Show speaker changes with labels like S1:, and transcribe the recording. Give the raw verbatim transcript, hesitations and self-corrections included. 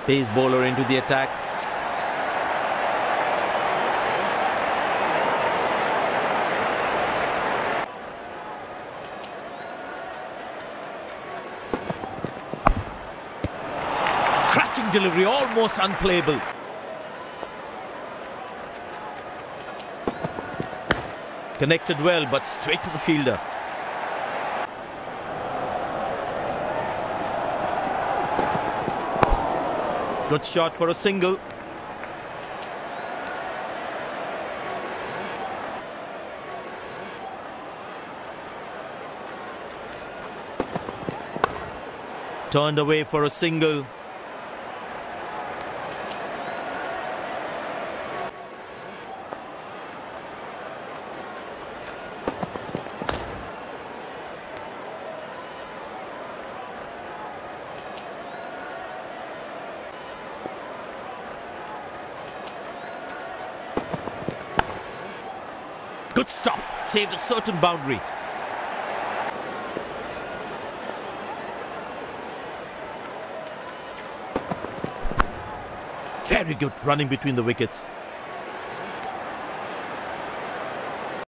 S1: Pace bowler into the attack. Cracking delivery, almost unplayable. Connected well, but straight to the fielder. Good shot for a single. Turned away for a single. Good stop, saved a certain boundary. Very good running between the wickets.